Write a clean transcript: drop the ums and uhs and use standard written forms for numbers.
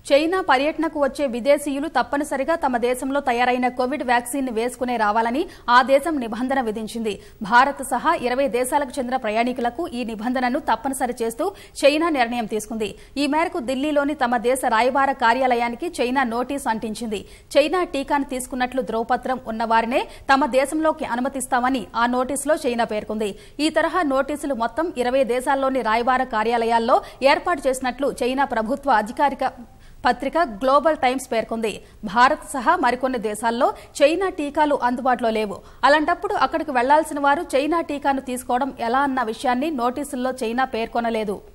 China పర్యటనకు వచ్చే విదేశీయులు తప్పనిసరిగా తమ దేశంలో తయారైన కోవిడ్ వ్యాక్సిన్ వేసుకునే రావాలని ఆ దేశం నిబంధన విధించింది. భారత్ సహా 20 దేశాలకు చెందిన ప్రయాణికులకు ఈ నిబంధనను తప్పనిసరి చేస్తూ చైనా నిర్ణయం తీసుకుంది. ఈ మేరకు ఢిల్లీలోని తమ దేశ రాయబార కార్యాలయానికి చైనా నోటీసు అంటించింది. చైనా టీకాను తీసుకున్నట్లు ధ్రువపత్రం ఉన్నవారినే తమ దేశంలోకి అనుమతిస్తామని ఆ నోటీసులో చైనా పేర్కొంది. ఈ తరహా నోటీసులు మొత్తం 20 దేశాల్లోని రాయబార కార్యాలయాల్లో ఏర్పాటు చేసినట్లు చైనా ప్రభుత్వ అధికారిక పత్రిక గ్లోబల్ టైమ్స్ పేర్కొంది. భారత్ సహా మరికొన్ని దేశాల్లో చైనా టీకాలు అందుబాటులో లేవు. అలాంటప్పుడు అక్కడికి వెళ్లాల్సిన వారు చైనా టీకాను తీసుకోవడం ఎలా అన్న విషయాన్ని నోటీసుల్లో చైనా పేర్కొనలేదు.